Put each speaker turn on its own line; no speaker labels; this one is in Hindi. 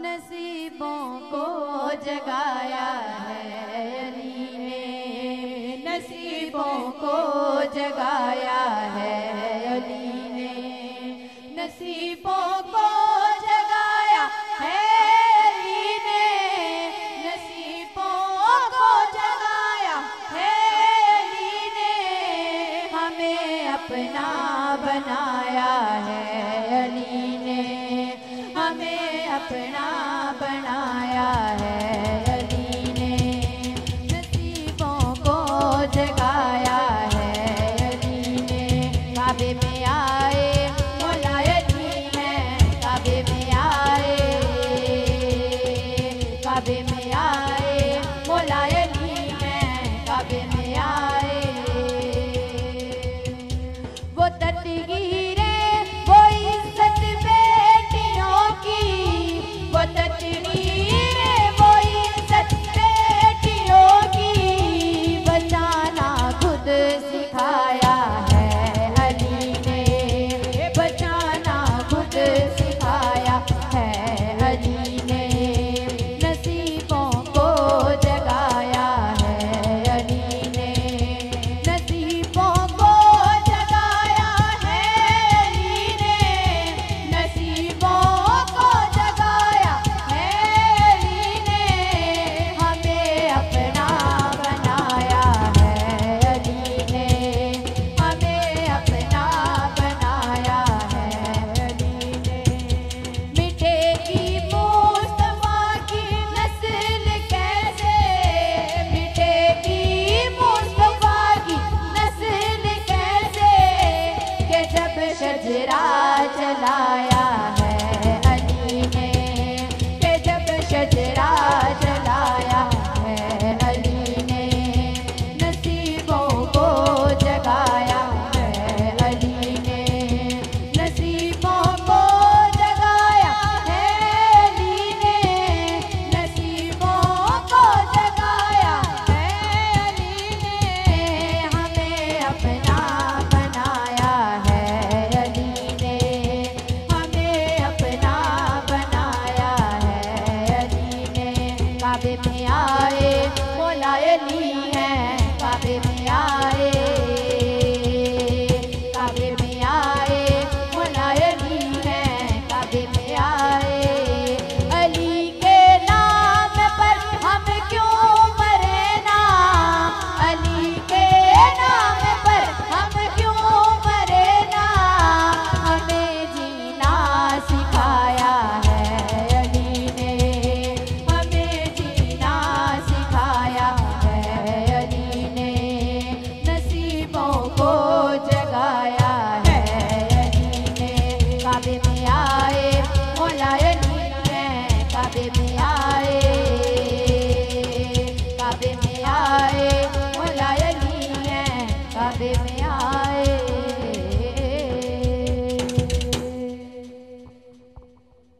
नसीबों को जगाया है अली ने, नसीबों को जगाया है अली ने, नसीबों को जगाया है अली ने, नसीबों को जगाया है अली ने, हमें अपना बनाया है अली ने, हमें अपना बनाया है अली ने, नसीबों को जगाया है अली ने। काबे में आए मौला अली हैं, काबे में आए, काबे में आए मौला अली हैं, काबे में आए। वो तटगीरे वो इज्जत बेटियों की, वो तटगीरे वो इज्जत बेटियों की, बचाना खुद सिखाया है अली ने, बचाना खुद सिखाया है अली ने, नसीबों को जगाया है अली ने, नसीबों को जगाया है अली ने, नसीबों को जगाया है अली ने, हमें अपना बनाया है अली ने, हमें अपना बनाया है अली ने। मिटेगी मुस्तफा की नस्ल कैसे, मिटेगी मुस्तफा की नस्ल कैसे, कि जब शजरा जलाया